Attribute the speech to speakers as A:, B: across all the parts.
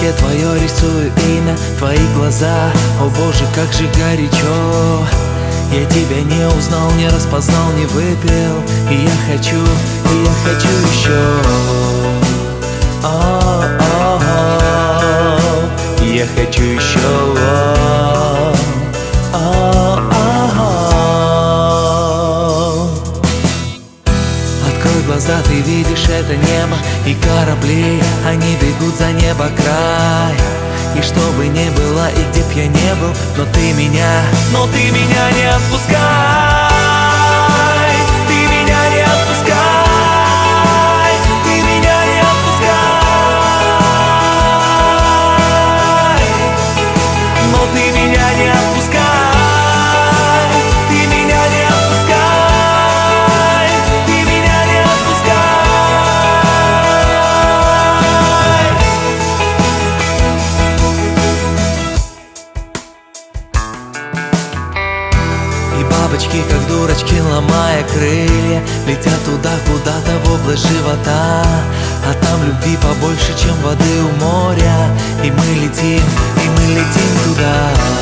A: листе твое рисую имя, твои глаза. О боже, как же горячо. Я тебя не узнал, не распознал, не выпил. И я хочу еще. Я хочу еще. Открой глаза, ты видишь это небо и корабли, они бегут за небо край. И что бы ни было и где б я не был, но ты меня не отпускай. Ты меня не отпускай. Ты меня не отпускай. Но ты меня не отпускай. Ты меня не отпускай. Ты меня не отпускай. И бабочки, как дурочки, ломая крылья, летят туда, куда-то в область живота. А там любви побольше, чем воды у моря. И мы летим туда.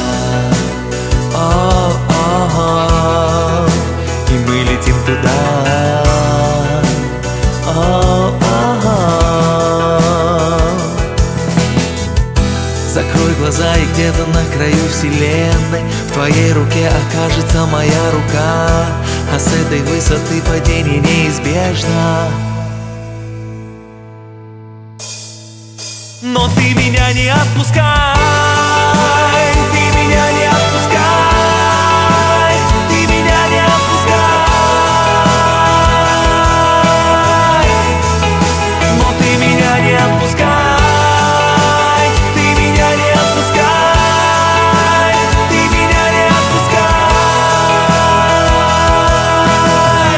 A: И мы летим туда. Закрой глаза, и где-то на краю вселенной в твоей руке окажется моя рука. А с этой высоты падение неизбежно. Но ты меня не отпускай. Ты меня не отпускай. Ты меня не отпускай. Но ты меня не отпускай. Ты меня не отпускай. Ты меня не отпускай.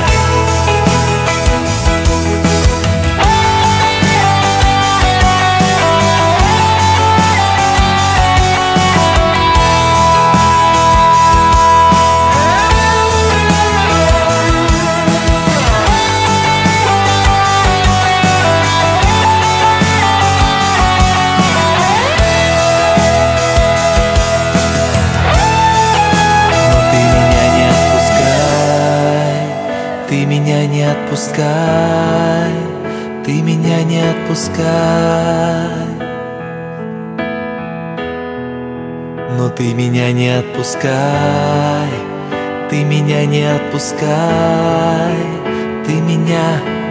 A: Ты меня не отпускай, ты меня не отпускай. Но ты меня не отпускай, ты меня не отпускай, ты меня